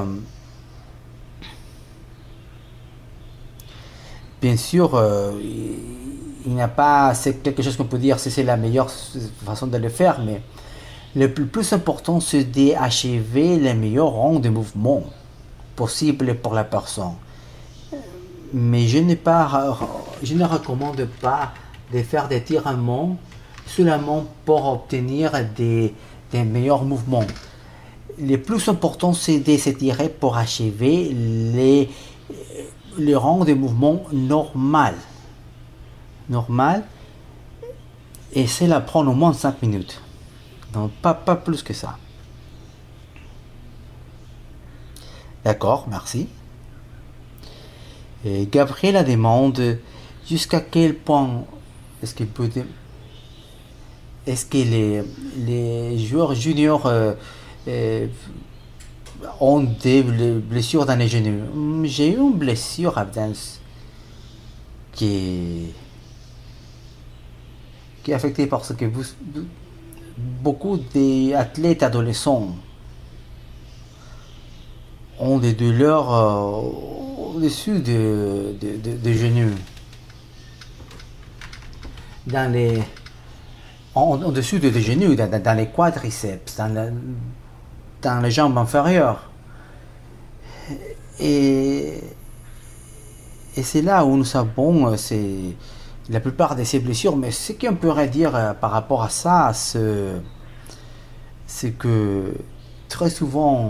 bien sûr, euh, il n'y a pas, c'est quelque chose qu'on peut dire si c'est la meilleure façon de le faire, mais le plus, plus important c'est d'achever les meilleurs rangs de mouvement possible pour la personne. Mais je, pas, je ne recommande pas de faire des tirements seulement pour obtenir des, des meilleurs mouvements. Le plus important c'est de s'étirer pour achever les, les rangs de mouvement normal. Normal. Et cela prend au moins cinq minutes. Donc pas, pas plus que ça. D'accord, merci. Et Gabriela demande jusqu'à quel point est-ce qu'il peut est-ce que les, les joueurs juniors euh, euh, ont des blessures dans les genoux. J'ai eu une blessure à Danse qui est, qui est affectée parce que vous, beaucoup d'athlètes adolescents ont des douleurs euh, au-dessus de, de, de, de genoux. Dans les en, en dessous des genoux, dans, dans les quadriceps, dans, la, dans les jambes inférieures. Et, et c'est là où nous savons, c'est la plupart de ces blessures, mais ce qu'on pourrait dire par rapport à ça, c'est que très souvent,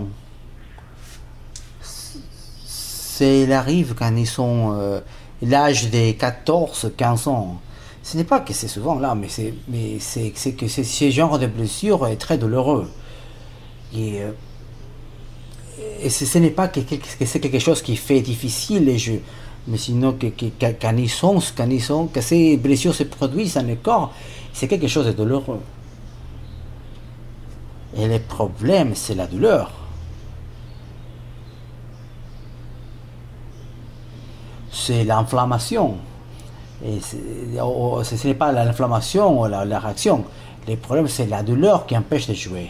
il arrive quand ils sont euh, l'âge de quatorze quinze ans. Ce n'est pas que c'est souvent là, mais c'est mais c'est c'est que ce genre de blessure est très douloureux. Et, euh, et ce, ce n'est pas que, que, que c'est quelque chose qui fait difficile les jeux, mais sinon que, que, que, quand ils sont, quand ils sont, que ces blessures se produisent dans le corps, c'est quelque chose de douloureux. Et le problème, c'est la douleur. C'est l'inflammation. Et ce n'est pas l'inflammation ou la, la réaction. Le problème, c'est la douleur qui empêche de jouer.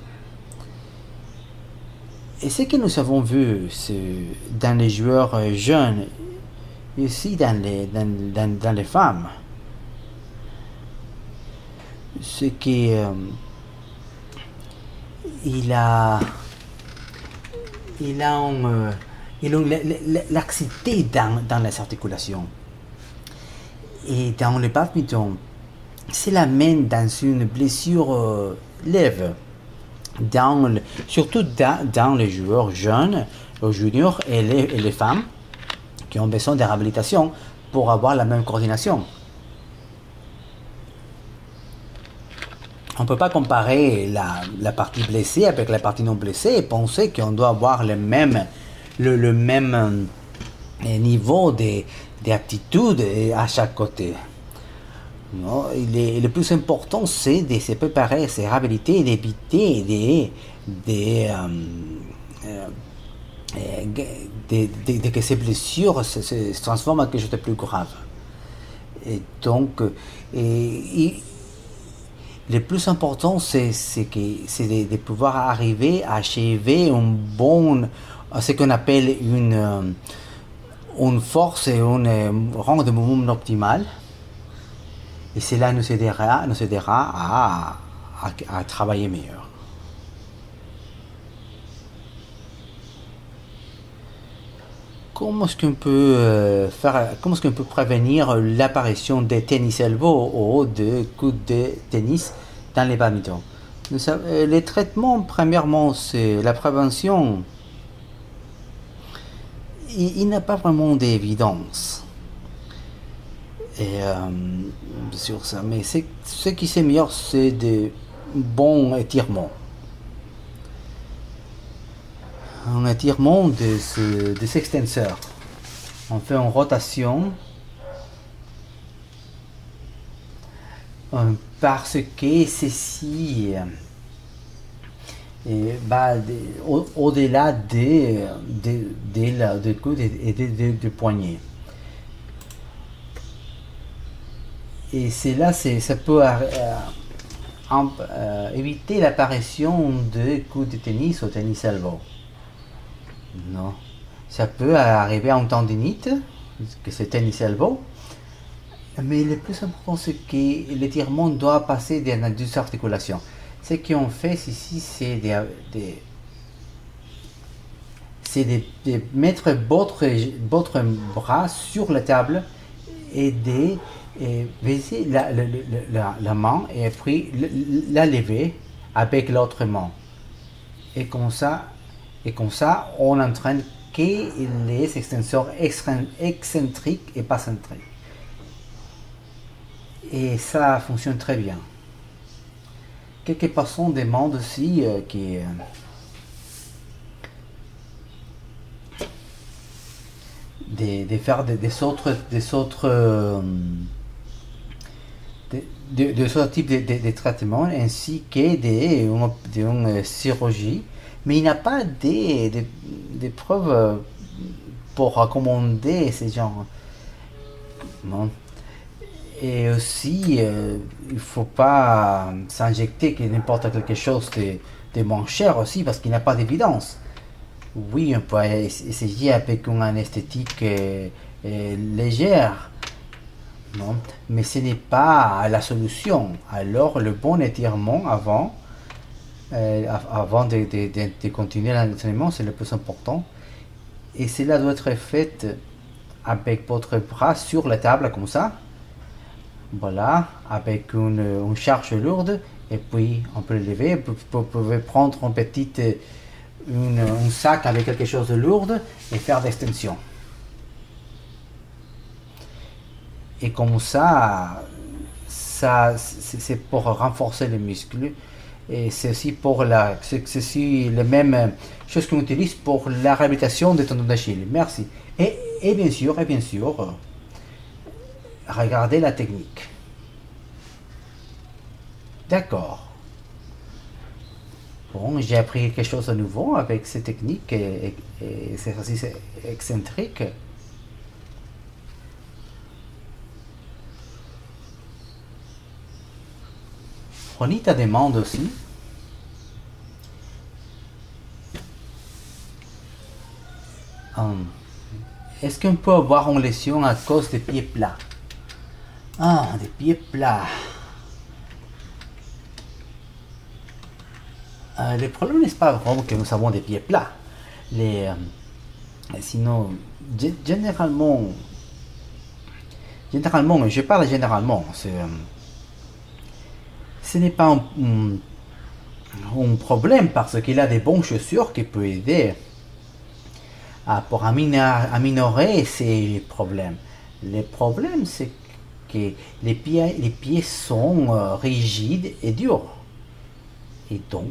Et ce que nous avons vu dans les joueurs jeunes, ici dans les, dans, dans, dans les femmes, c'est qu'il euh, a, il a un, euh, il a laxité dans, dans les articulations. Et dans le badminton, cela mène dans une blessure euh, lève. Dans le, surtout dans, dans les joueurs jeunes, les juniors et les, et les femmes qui ont besoin de réhabilitation pour avoir la même coordination. On ne peut pas comparer la, la partie blessée avec la partie non blessée et penser qu'on doit avoir le même, le, le même euh, niveau d'aptitude à chaque côté. Non, il est, le plus important, c'est de se préparer, se réhabiliter et d'éviter des, des, euh, euh, de, de, de que ces blessures se, se, se transforment en quelque chose de plus grave. Et donc, et, et, le plus important, c'est de, de pouvoir arriver à achever un bon, ce qu'on appelle une, une force et un rang de mouvement optimal. Et cela nous aidera, nous aidera à, à, à travailler meilleur. Comment est-ce qu'on peut faire, comment est-ce qu'on peut prévenir l'apparition des tennis elbow ou de coups de tennis dans les badminton? Les traitements, premièrement, c'est la prévention. Il, il n'a pas vraiment d'évidence. Et euh, sur ça, mais ce qui c'est meilleur, c'est des bons étirements. Un étirement de ce, des extenseurs. On fait une rotation euh, parce que ceci euh, bah, au-delà au des des des des coudes et des, des, des poignets. Et c'est là, ça peut euh, euh, éviter l'apparition de coups de tennis au tennis elbow. Non. Ça peut arriver en tendinite, que c'est tennis elbow. Mais le plus important, c'est que l'étirement doit passer dans deux articulations. Ce qu'on fait ici, c'est de, de, de, de mettre votre, votre bras sur la table et de et baisser la, la, la, la main et puis la lever avec l'autre main. Et comme ça, et comme ça, on entraîne que les extenseurs excentriques et pas centriques. Et ça fonctionne très bien. Quelques personnes demandent aussi euh, qui de, de faire des, des autres, des autres, euh, de, de, de autres types de, de, de traitements ainsi que des de, de, de chirurgie, mais il n'y a pas de, de, de preuves pour recommander ces genres. Non. Et aussi, euh, il ne faut pas s'injecter n'importe quelque chose de, de moins cher aussi parce qu'il n'y a pas d'évidence. Oui, on peut essayer avec une anesthétique euh, euh, légère, non? Mais ce n'est pas la solution. Alors, le bon étirement avant, euh, avant de, de, de, de continuer l'entraînement, c'est le plus important. Et cela doit être fait avec votre bras sur la table, comme ça. Voilà, avec une, une charge lourde. Et puis, on peut le lever. Vous pouvez prendre une petite... Une, un sac avec quelque chose de lourd et faire d'extension. Et comme ça, ça c'est pour renforcer les muscles. Et c'est aussi pour la, c'est aussi la même chose qu'on utilise pour la réhabilitation des tendons d'Achille. Merci. Et, et bien sûr, et bien sûr, regardez la technique. D'accord. Bon, j'ai appris quelque chose de nouveau avec ces techniques et, et, et ces exercices excentriques. Ronita demande aussi. Hum, Est-ce qu'on peut avoir une lésion à cause des pieds plats? Ah, des pieds plats. Euh, le problème n'est pas vraiment que nous avons des pieds plats. Les, euh, sinon, généralement, généralement, je parle généralement, c'est, euh, ce n'est pas un, un, un problème parce qu'il a des bonnes chaussures qui peuvent aider à, pour aminorer ces problèmes. Le problème, c'est que les pieds, les pieds sont euh, rigides et durs. Et donc,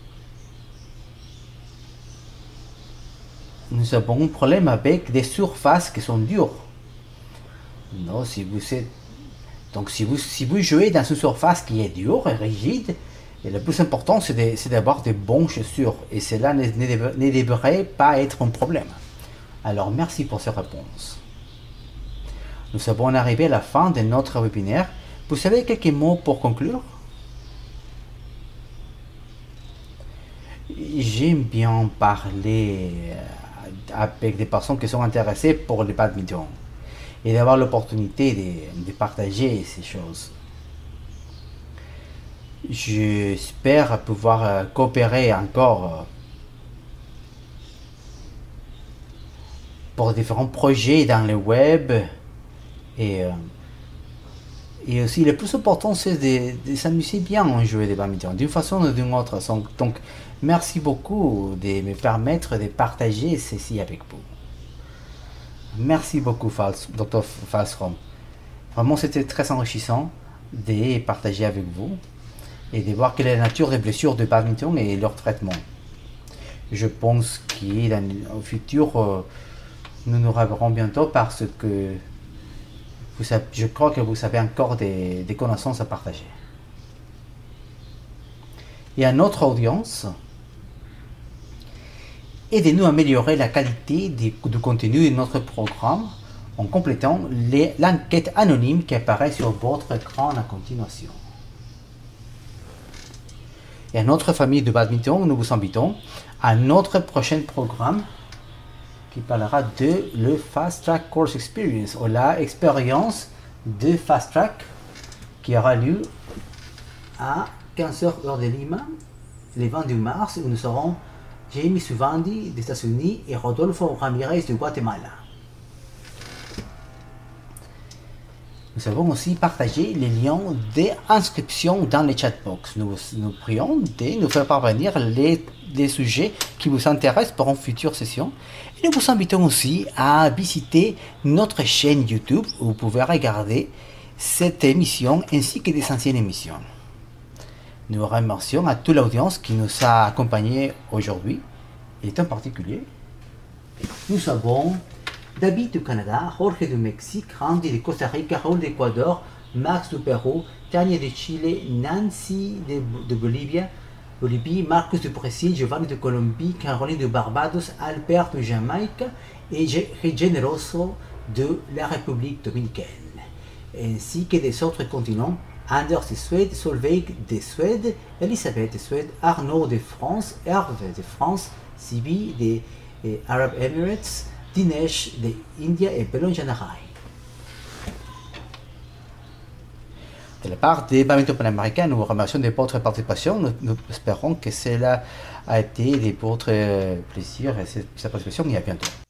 nous avons un problème avec des surfaces qui sont dures. Non, si vous êtes, donc si vous, si vous jouez dans une surface qui est dure et rigide, et le plus important c'est d'avoir de, de bonnes chaussures. Et cela ne, ne, ne devrait pas être un problème. Alors merci pour ces réponses. Nous sommes arrivés à la fin de notre webinaire. Vous avez quelques mots pour conclure? J'aime bien parler avec des personnes qui sont intéressées pour le badminton et d'avoir l'opportunité de, de partager ces choses. J'espère pouvoir coopérer encore pour différents projets dans le web et, et aussi le plus important c'est de, de s'amuser bien en jouer des badminton d'une façon ou d'une autre. Donc merci beaucoup de me permettre de partager ceci avec vous. Merci beaucoup, docteur Falstrom. Vraiment, c'était très enrichissant de partager avec vous et de voir quelle est la nature des blessures de badminton et leur traitement. Je pense qu'au futur, nous nous reverrons bientôt parce que vous savez, je crois que vous avez encore des, des connaissances à partager. Et à notre audience, aidez-nous à améliorer la qualité du, du contenu de notre programme en complétant l'enquête anonyme qui apparaît sur votre écran en continuation. Et à notre famille de badminton, nous vous invitons à notre prochain programme qui parlera de le Fast Track Course Experience ou la expérience de Fast Track qui aura lieu à quinze heures heure de Lima le vingt-deux mars où nous serons Jamie Suvandi des États-Unis et Rodolfo Ramirez du Guatemala. Nous avons aussi partagé les liens d'inscription dans les chatbox. Nous nous prions de nous faire parvenir les, les sujets qui vous intéressent pour une future session. Et nous vous invitons aussi à visiter notre chaîne YouTube où vous pouvez regarder cette émission ainsi que des anciennes émissions. Nous remercions à toute l'audience qui nous a accompagnés aujourd'hui, et en particulier, nous avons David du Canada, Jorge du Mexique, Randy de Costa Rica, Raúl d'Équateur, Max du Pérou, Tania de Chile, Nancy de, de Bolivie, Bolivie, Marcus du Brésil, Giovanni de Colombie, Caroline de Barbados, Albert de Jamaïque et Generoso de la République dominicaine, ainsi que des autres continents, Anders de Suède, Solveig de Suède, Elisabeth de Suède, Arnaud de France, Hervé de France, Sibi des eh, Arab Emirates, Dinesh de India et Belonjanarai. De la part des badminton panaméricains, nous vous remercions de votre participation. Nous, nous espérons que cela a été de votre plaisir et cette participation et à bientôt.